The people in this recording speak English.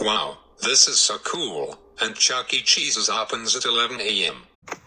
Wow, this is so cool, and Chuck E. Cheese's opens at 11 a.m.